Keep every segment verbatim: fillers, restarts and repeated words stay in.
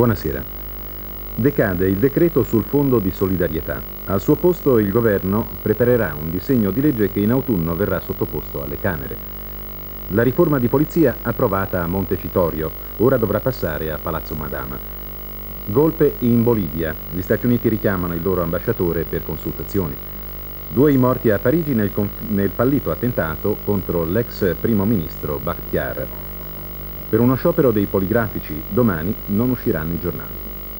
Buonasera. Decade il decreto sul Fondo di solidarietà. Al suo posto il governo preparerà un disegno di legge che in autunno verrà sottoposto alle Camere. La riforma di polizia approvata a Montecitorio, ora dovrà passare a Palazzo Madama. Golpe in Bolivia. Gli Stati Uniti richiamano il loro ambasciatore per consultazioni. Due i morti a Parigi nel, nel fallito attentato contro l'ex primo ministro Bakhtiar. Per uno sciopero dei poligrafici domani non usciranno i giornali.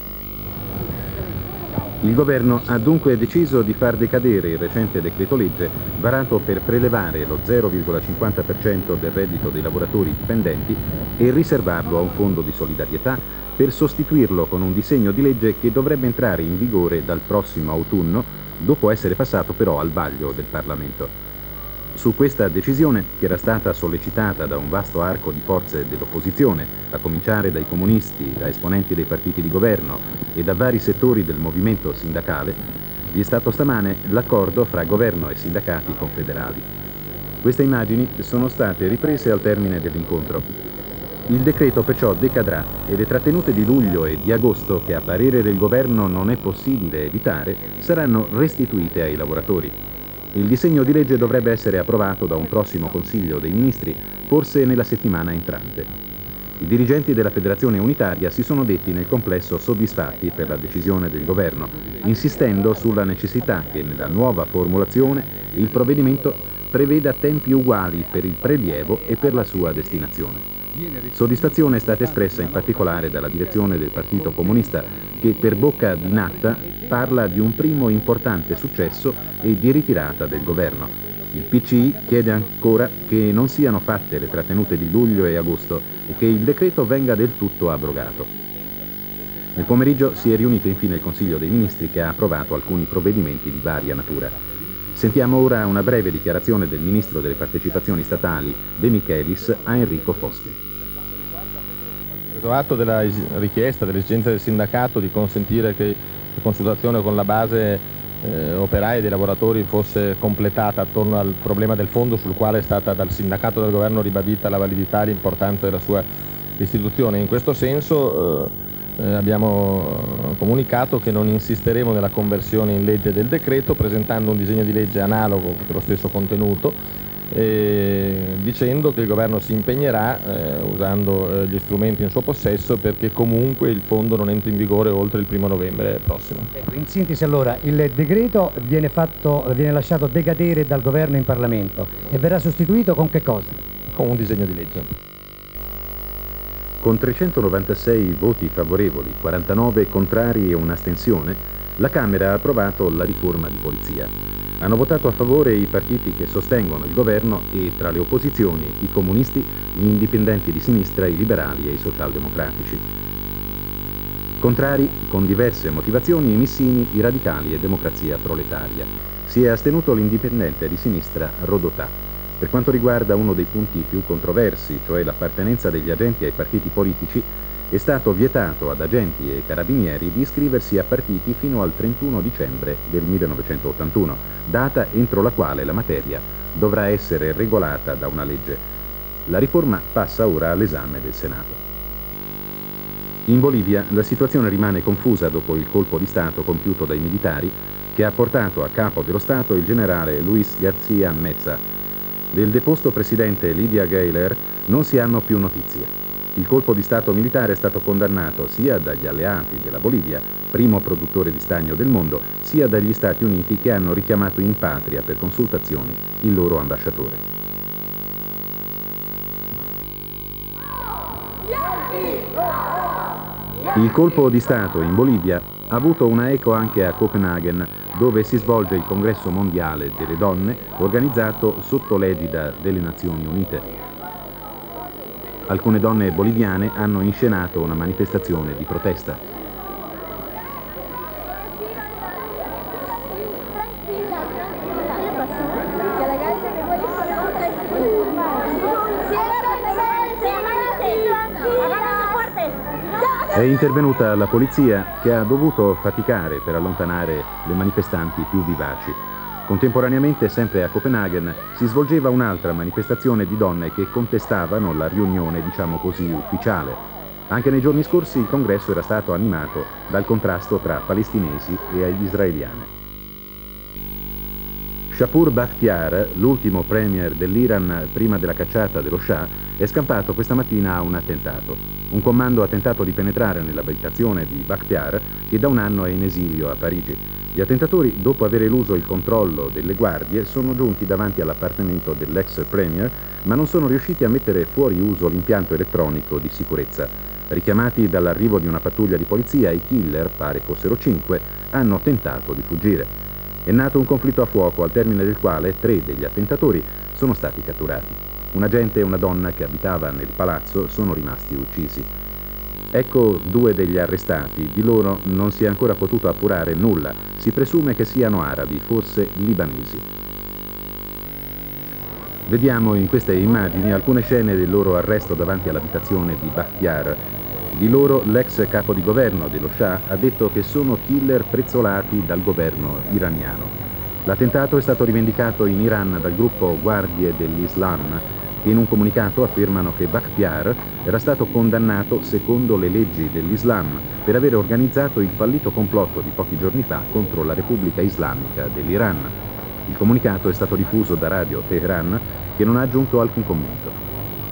Il governo ha dunque deciso di far decadere il recente decreto legge varato per prelevare lo zero virgola cinquanta per cento del reddito dei lavoratori dipendenti e riservarlo a un fondo di solidarietà per sostituirlo con un disegno di legge che dovrebbe entrare in vigore dal prossimo autunno, dopo essere passato però al vaglio del Parlamento. Su questa decisione, che era stata sollecitata da un vasto arco di forze dell'opposizione, a cominciare dai comunisti, da esponenti dei partiti di governo e da vari settori del movimento sindacale, vi è stato stamane l'accordo fra governo e sindacati confederali. Queste immagini sono state riprese al termine dell'incontro. Il decreto perciò decadrà e le trattenute di luglio e di agosto, che a parere del governo non è possibile evitare, saranno restituite ai lavoratori. Il disegno di legge dovrebbe essere approvato da un prossimo Consiglio dei Ministri, forse nella settimana entrante. I dirigenti della Federazione Unitaria si sono detti nel complesso soddisfatti per la decisione del governo, insistendo sulla necessità che nella nuova formulazione il provvedimento preveda tempi uguali per il prelievo e per la sua destinazione. Soddisfazione è stata espressa in particolare dalla direzione del Partito Comunista, che per bocca di Natta parla di un primo importante successo e di ritirata del governo. Il P C I chiede ancora che non siano fatte le trattenute di luglio e agosto e che il decreto venga del tutto abrogato. Nel pomeriggio si è riunito infine il Consiglio dei Ministri, che ha approvato alcuni provvedimenti di varia natura. Sentiamo ora una breve dichiarazione del Ministro delle Partecipazioni Statali, De Michelis, a Enrico Foschi. Preso atto della richiesta, dell'esigenza del sindacato di consentire che la consultazione con la base eh, operaia e dei lavoratori fosse completata attorno al problema del fondo, sul quale è stata dal sindacato e dal governo ribadita la validità e l'importanza della sua istituzione. In questo senso eh, Eh, abbiamo comunicato che non insisteremo nella conversione in legge del decreto, presentando un disegno di legge analogo con lo stesso contenuto, eh, dicendo che il governo si impegnerà, eh, usando eh, gli strumenti in suo possesso, perché comunque il fondo non entri in vigore oltre il primo novembre prossimo. Ecco, in sintesi allora, il decreto viene, fatto, viene lasciato decadere dal governo in Parlamento e verrà sostituito con che cosa? Con un disegno di legge. Con trecentonovantasei voti favorevoli, quarantanove contrari e un'astensione, la Camera ha approvato la riforma di polizia. Hanno votato a favore i partiti che sostengono il governo e, tra le opposizioni, i comunisti, gli indipendenti di sinistra, i liberali e i socialdemocratici. Contrari, con diverse motivazioni, i missini, i radicali e Democrazia Proletaria. Si è astenuto l'indipendente di sinistra Rodotà. Per quanto riguarda uno dei punti più controversi, cioè l'appartenenza degli agenti ai partiti politici, è stato vietato ad agenti e carabinieri di iscriversi a partiti fino al trentuno dicembre del millenovecentottantuno, data entro la quale la materia dovrà essere regolata da una legge. La riforma passa ora all'esame del Senato. In Bolivia la situazione rimane confusa dopo il colpo di Stato compiuto dai militari, che ha portato a capo dello Stato il generale Luis García Meza. Del deposto presidente Lidia Gayler non si hanno più notizie. Il colpo di Stato militare è stato condannato sia dagli alleati della Bolivia, primo produttore di stagno del mondo, sia dagli Stati Uniti, che hanno richiamato in patria per consultazioni il loro ambasciatore. Il colpo di Stato in Bolivia ha avuto una eco anche a Copenaghen, dove si svolge il Congresso Mondiale delle Donne, organizzato sotto l'egida delle Nazioni Unite. Alcune donne boliviane hanno inscenato una manifestazione di protesta. È intervenuta la polizia, che ha dovuto faticare per allontanare le manifestanti più vivaci. Contemporaneamente, sempre a Copenaghen, si svolgeva un'altra manifestazione di donne che contestavano la riunione, diciamo così, ufficiale. Anche nei giorni scorsi il congresso era stato animato dal contrasto tra palestinesi e israeliani. Shapur Bakhtiar, l'ultimo premier dell'Iran prima della cacciata dello Shah, è scampato questa mattina a un attentato. Un comando ha tentato di penetrare nell'abitazione di Bakhtiar, che da un anno è in esilio a Parigi. Gli attentatori, dopo aver eluso il controllo delle guardie, sono giunti davanti all'appartamento dell'ex premier, ma non sono riusciti a mettere fuori uso l'impianto elettronico di sicurezza. Richiamati dall'arrivo di una pattuglia di polizia, i killer, pare fossero cinque, hanno tentato di fuggire. È nato un conflitto a fuoco al termine del quale tre degli attentatori sono stati catturati. Un agente e una donna che abitava nel palazzo sono rimasti uccisi. Ecco due degli arrestati, di loro non si è ancora potuto appurare nulla, si presume che siano arabi, forse libanesi. Vediamo in queste immagini alcune scene del loro arresto davanti all'abitazione di Bakhtiar. Di loro l'ex capo di governo dello Shah ha detto che sono killer prezzolati dal governo iraniano. L'attentato è stato rivendicato in Iran dal gruppo Guardie dell'Islam, che in un comunicato affermano che Bakhtiar era stato condannato secondo le leggi dell'Islam per aver organizzato il fallito complotto di pochi giorni fa contro la Repubblica Islamica dell'Iran. Il comunicato è stato diffuso da Radio Teheran, che non ha aggiunto alcun commento.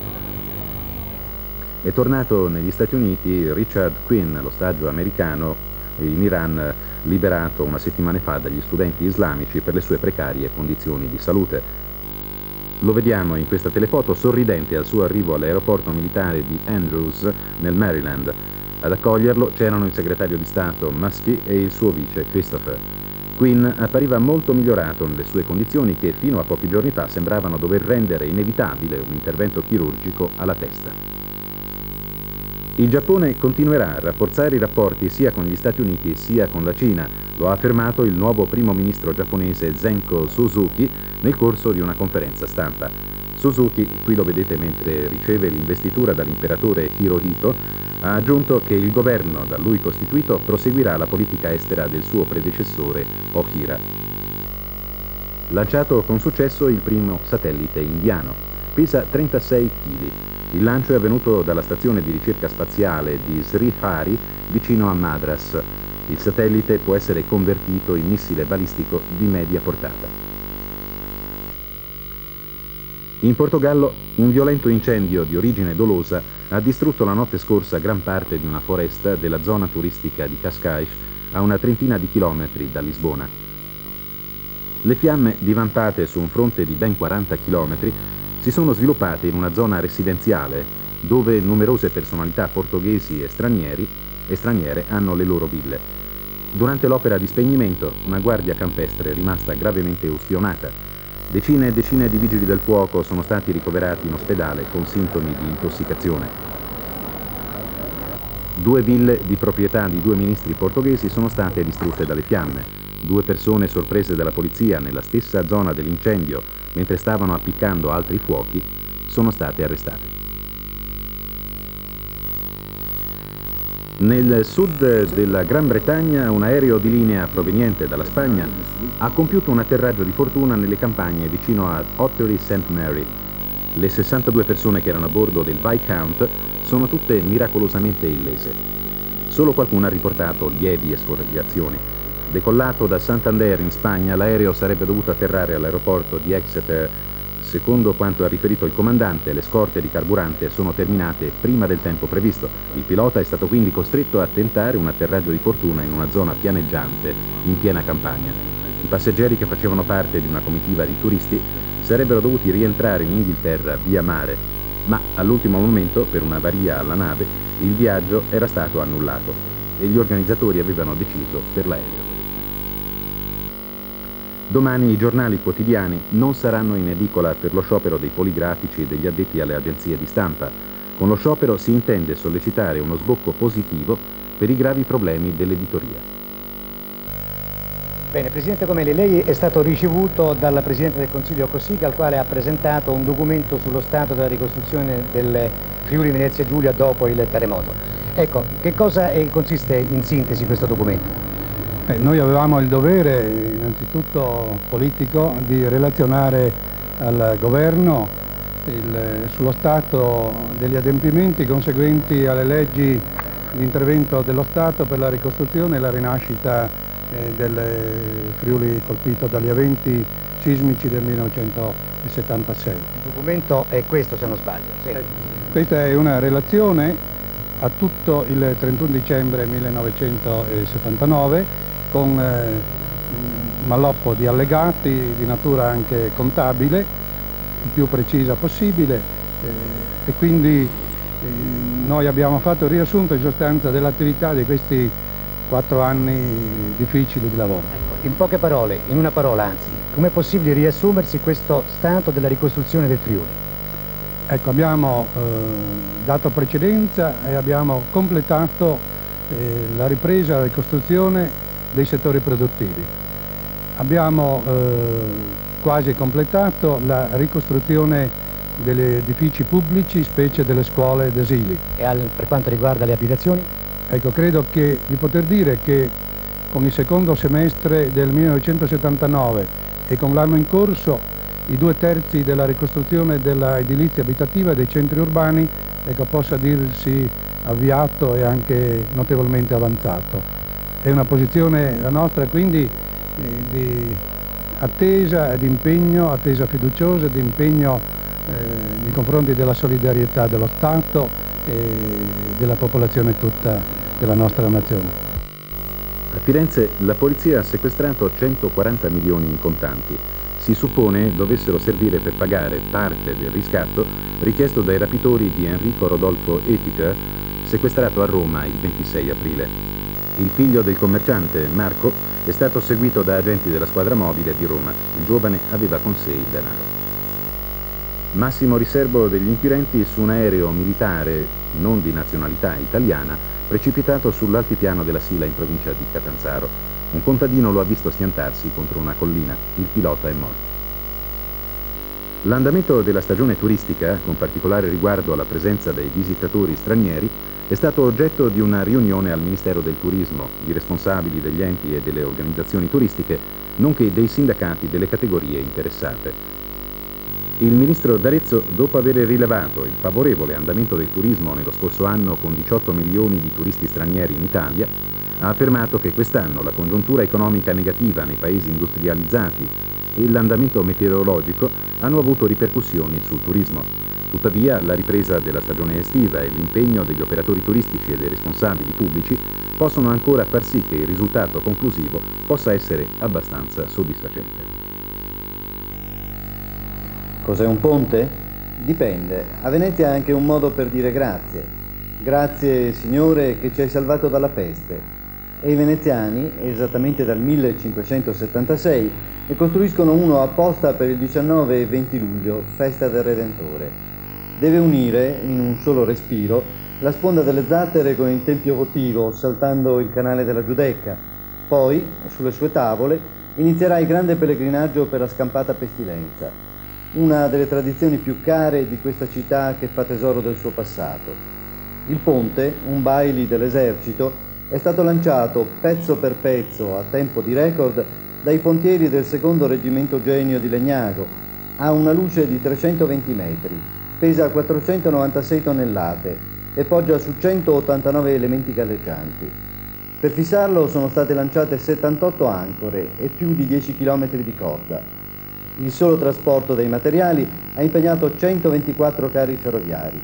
È tornato negli Stati Uniti Richard Quinn, l'ostaggio americano in Iran liberato una settimana fa dagli studenti islamici per le sue precarie condizioni di salute. Lo vediamo in questa telefoto sorridente al suo arrivo all'aeroporto militare di Andrews nel Maryland. Ad accoglierlo c'erano il segretario di Stato Muskie e il suo vice Christopher. Quinn appariva molto migliorato nelle sue condizioni che fino a pochi giorni fa sembravano dover rendere inevitabile un intervento chirurgico alla testa. Il Giappone continuerà a rafforzare i rapporti sia con gli Stati Uniti sia con la Cina, lo ha affermato il nuovo primo ministro giapponese Zenko Suzuki nel corso di una conferenza stampa. Suzuki, qui lo vedete mentre riceve l'investitura dall'imperatore Hirohito, ha aggiunto che il governo da lui costituito proseguirà la politica estera del suo predecessore Ohira. Lanciato con successo il primo satellite indiano, pesa trentasei chili. Il lancio è avvenuto dalla stazione di ricerca spaziale di Srihari vicino a Madras. Il satellite può essere convertito in missile balistico di media portata. In Portogallo un violento incendio di origine dolosa ha distrutto la notte scorsa gran parte di una foresta della zona turistica di Cascais, a una trentina di chilometri da Lisbona. Le fiamme, divampate su un fronte di ben quaranta chilometri, si sono sviluppate in una zona residenziale dove numerose personalità portoghesi e stranieri e straniere hanno le loro ville. Durante l'opera di spegnimento una guardia campestre è rimasta gravemente ustionata. Decine e decine di vigili del fuoco sono stati ricoverati in ospedale con sintomi di intossicazione. Due ville di proprietà di due ministri portoghesi sono state distrutte dalle fiamme. Due persone sorprese dalla polizia nella stessa zona dell'incendio mentre stavano appiccando altri fuochi sono state arrestate. Nel sud della Gran Bretagna un aereo di linea proveniente dalla Spagna ha compiuto un atterraggio di fortuna nelle campagne vicino a Ottery Saint Mary. Le sessantadue persone che erano a bordo del Viscount sono tutte miracolosamente illese. Solo qualcuno ha riportato lievi escoriazioni. Decollato da Santander in Spagna, l'aereo sarebbe dovuto atterrare all'aeroporto di Exeter. Secondo quanto ha riferito il comandante, le scorte di carburante sono terminate prima del tempo previsto. Il pilota è stato quindi costretto a tentare un atterraggio di fortuna in una zona pianeggiante in piena campagna. I passeggeri che facevano parte di una comitiva di turisti sarebbero dovuti rientrare in Inghilterra via mare, ma all'ultimo momento, per una avaria alla nave, il viaggio era stato annullato e gli organizzatori avevano deciso per l'aereo. Domani i giornali quotidiani non saranno in edicola per lo sciopero dei poligrafici e degli addetti alle agenzie di stampa. Con lo sciopero si intende sollecitare uno sbocco positivo per i gravi problemi dell'editoria. Bene, Presidente Comelli, lei è stato ricevuto dal Presidente del Consiglio Cossiga, al quale ha presentato un documento sullo stato della ricostruzione del Friuli Venezia Giulia dopo il terremoto. Ecco, che cosa è, consiste in sintesi questo documento? Eh, noi avevamo il dovere, innanzitutto politico, di relazionare al governo il, sullo stato degli adempimenti conseguenti alle leggi di intervento dello Stato per la ricostruzione e la rinascita eh, del Friuli colpito dagli eventi sismici del millenovecentosettantasei. Il documento è questo, se non sbaglio. Sì. Eh, questa è una relazione a tutto il trentuno dicembre millenovecentosettantanove con eh, un malloppo di allegati di natura anche contabile, il più precisa possibile, eh, e quindi eh, noi abbiamo fatto il riassunto in sostanza dell'attività di questi quattro anni difficili di lavoro. Ecco, in poche parole, in una parola anzi, com'è possibile riassumersi questo stato della ricostruzione del Friuli? Ecco, abbiamo eh, dato precedenza e abbiamo completato eh, la ripresa e la ricostruzione dei settori produttivi. Abbiamo eh, quasi completato la ricostruzione degli edifici pubblici, specie delle scuole ed asili. E al, per quanto riguarda le abitazioni? Ecco, credo che, di poter dire che con il secondo semestre del millenovecentosettantanove e con l'anno in corso i due terzi della ricostruzione dell'edilizia abitativa e dei centri urbani, ecco, possa dirsi avviato e anche notevolmente avanzato. È una posizione la nostra quindi eh, di attesa e di impegno, attesa fiduciosa, di impegno eh, nei confronti della solidarietà dello Stato e della popolazione tutta della nostra nazione. A Firenze la polizia ha sequestrato centoquaranta milioni in contanti. Si suppone dovessero servire per pagare parte del riscatto richiesto dai rapitori di Enrico Rodolfo Etiker, sequestrato a Roma il ventisei aprile. Il figlio del commerciante, Marco, è stato seguito da agenti della squadra mobile di Roma. Il giovane aveva con sé il denaro. Massimo riservo degli inquirenti su un aereo militare non di nazionalità italiana precipitato sull'altipiano della Sila in provincia di Catanzaro. Un contadino lo ha visto schiantarsi contro una collina. Il pilota è morto. L'andamento della stagione turistica, con particolare riguardo alla presenza dei visitatori stranieri, è stato oggetto di una riunione al Ministero del Turismo, di responsabili degli enti e delle organizzazioni turistiche, nonché dei sindacati delle categorie interessate. Il ministro d'Arezzo, dopo aver rilevato il favorevole andamento del turismo nello scorso anno con diciotto milioni di turisti stranieri in Italia, ha affermato che quest'anno la congiuntura economica negativa nei paesi industrializzati e l'andamento meteorologico hanno avuto ripercussioni sul turismo. Tuttavia, la ripresa della stagione estiva e l'impegno degli operatori turistici e dei responsabili pubblici possono ancora far sì che il risultato conclusivo possa essere abbastanza soddisfacente. Cos'è un ponte? Dipende. A Venezia è anche un modo per dire grazie. Grazie, Signore, che ci hai salvato dalla peste. E i veneziani, esattamente dal millecinquecentosettantasei, ne costruiscono uno apposta per il diciannove e venti luglio, festa del Redentore. Deve unire, in un solo respiro, la sponda delle Zattere con il Tempio votivo, saltando il canale della Giudecca. Poi, sulle sue tavole, inizierà il grande pellegrinaggio per la scampata pestilenza, una delle tradizioni più care di questa città che fa tesoro del suo passato. Il ponte, un baili dell'esercito, è stato lanciato pezzo per pezzo, a tempo di record, dai pontieri del secondo reggimento Genio di Legnago. Ha una luce di trecentoventi metri, pesa quattrocentonovantasei tonnellate e poggia su centottantanove elementi galleggianti. Per fissarlo sono state lanciate settantotto ancore e più di dieci chilometri di corda. Il solo trasporto dei materiali ha impegnato centoventiquattro carri ferroviari.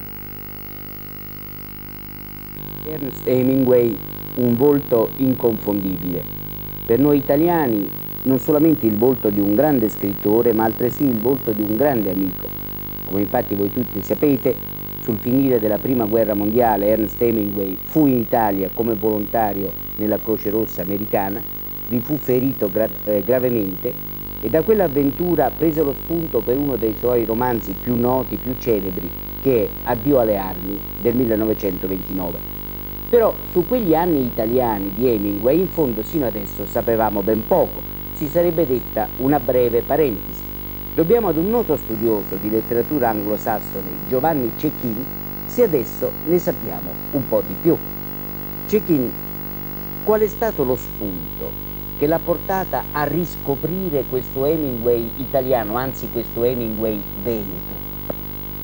Ernest Hemingway, un volto inconfondibile. Per noi italiani non solamente il volto di un grande scrittore, ma altresì il volto di un grande amico. Come infatti voi tutti sapete, sul finire della Prima Guerra Mondiale Ernest Hemingway fu in Italia come volontario nella Croce Rossa americana, vi fu ferito gra eh, gravemente e da quell'avventura prese lo spunto per uno dei suoi romanzi più noti, più celebri, che è Addio alle armi del millenovecentoventinove. Però su quegli anni italiani di Hemingway in fondo sino adesso sapevamo ben poco, si sarebbe detta una breve parentesi. Dobbiamo ad un noto studioso di letteratura anglosassone, Giovanni Cecchin, se adesso ne sappiamo un po' di più. Cecchin, qual è stato lo spunto che l'ha portata a riscoprire questo Hemingway italiano, anzi questo Hemingway veneto?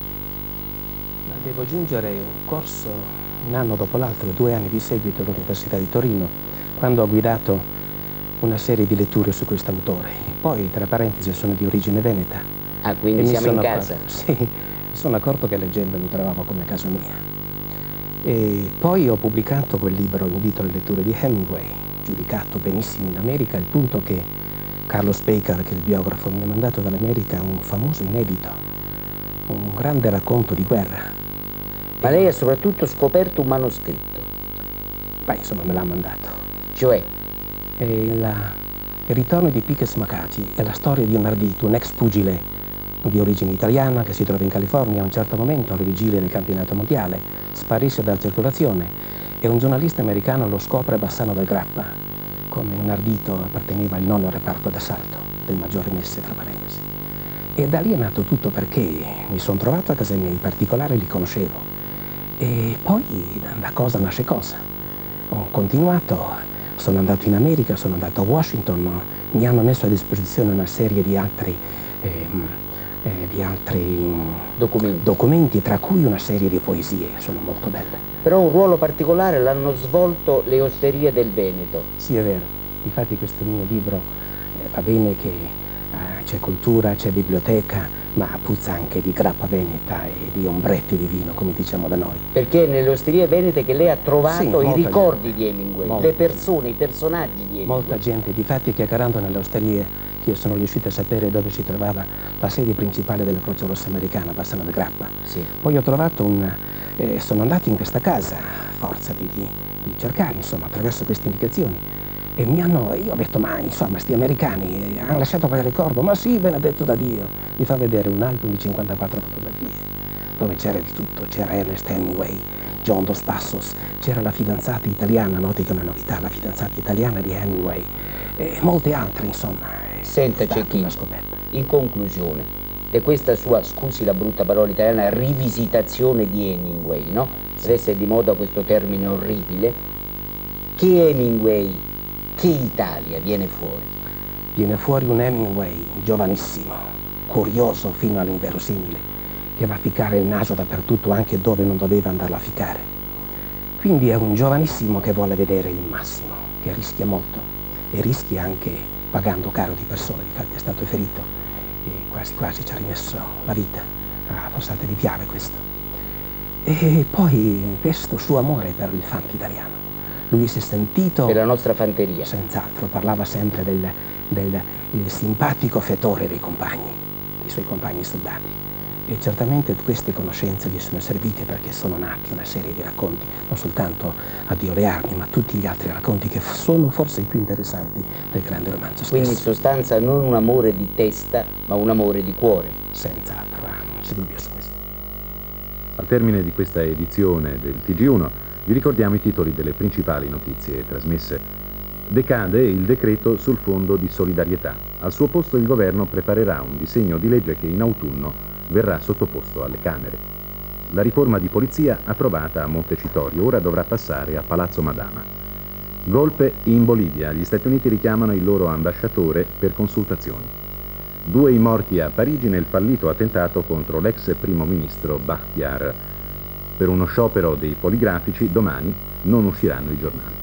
devo aggiungere un corso un anno dopo l'altro, due anni di seguito all'Università di Torino, quando ho guidato una serie di letture su questo autore. Poi, tra parentesi, sono di origine veneta. Ah, quindi siamo in casa? Accorto, sì, mi sono accorto che leggendo mi trovavo come a casa mia. E poi ho pubblicato quel libro, Invito alle letture di Hemingway, giudicato benissimo in America, al punto che Carlos Baker, che è il biografo, mi ha mandato dall'America un famoso inedito, un grande racconto di guerra. Ma lei ha soprattutto scoperto un manoscritto? Beh, insomma, me l'ha mandato. Cioè? È il, il ritorno di Piques Macati è la storia di un ardito, un ex pugile di origine italiana che si trova in California a un certo momento, alle vigilie del campionato mondiale, sparisce dalla circolazione e un giornalista americano lo scopre a Bassano del Grappa, come un ardito apparteneva al nono reparto d'assalto del maggiore Messe, tra parentesi. E da lì è nato tutto, perché mi sono trovato a casa mia, in particolare li conoscevo. E poi da cosa nasce cosa. Ho continuato, sono andato in America, sono andato a Washington, mi hanno messo a disposizione una serie di altri, eh, eh, di altri documenti. documenti, tra cui una serie di poesie, sono molto belle. Però un ruolo particolare l'hanno svolto le osterie del Veneto. Sì, è vero. Difatti questo mio libro eh, va bene che eh, c'è cultura, c'è biblioteca, ma puzza anche di grappa veneta e di ombretti di vino, come diciamo da noi. Perché nelle osterie venete che lei ha trovato sì, i ricordi gente. di Hemingway, molta le persone, i personaggi di Hemingway. Molta gente, difatti chiacchierando nelle osterie che io sono riuscito a sapere dove si trovava la sede principale della Croce Rossa americana, Bassano del Grappa. Sì. Poi ho trovato un... Eh, sono andato in questa casa, a forza di, di, di cercare, insomma, attraverso queste indicazioni. E mi hanno, io ho detto, ma insomma, sti americani hanno lasciato quel ricordo? Ma sì, benedetto da Dio. Mi fa vedere un album di cinquantaquattro fotografie, dove c'era di tutto, c'era Ernest Hemingway, John Dos Passos, c'era la fidanzata italiana, noti che è una novità, la fidanzata italiana di Hemingway, e molte altre, insomma. Senta, Cecchino, in conclusione, di questa sua, scusi la brutta parola italiana, rivisitazione di Hemingway, no? Adesso è di moda questo termine orribile, che Hemingway, che Italia viene fuori? Viene fuori un Hemingway giovanissimo, curioso fino all'inverosimile, che va a ficcare il naso dappertutto, anche dove non doveva andarlo a ficcare. Quindi è un giovanissimo che vuole vedere il massimo, che rischia molto e rischia anche pagando caro di persone. Infatti è stato ferito e quasi quasi ci ha rimesso la vita, a fossate di Piave questo. E poi questo suo amore per il fanto italiano. Lui si è sentito... Per la nostra fanteria. Senz'altro, parlava sempre del, del il simpatico fetore dei compagni, dei suoi compagni soldati. E certamente queste conoscenze gli sono servite, perché sono nati una serie di racconti, non soltanto Addio le armi, ma tutti gli altri racconti che sono forse i più interessanti del grande romanzo stesso. Quindi in sostanza non un amore di testa, ma un amore di cuore. Senz'altro, non c'è dubbio su questo. Al termine di questa edizione del T G uno vi ricordiamo i titoli delle principali notizie trasmesse. Decade il decreto sul fondo di solidarietà. Al suo posto il governo preparerà un disegno di legge che in autunno verrà sottoposto alle Camere. La riforma di polizia approvata a Montecitorio ora dovrà passare a Palazzo Madama. Golpe in Bolivia. Gli Stati Uniti richiamano il loro ambasciatore per consultazioni. Due i morti a Parigi nel fallito attentato contro l'ex primo ministro Bakhtiar. Per uno sciopero dei poligrafici domani non usciranno i giornali.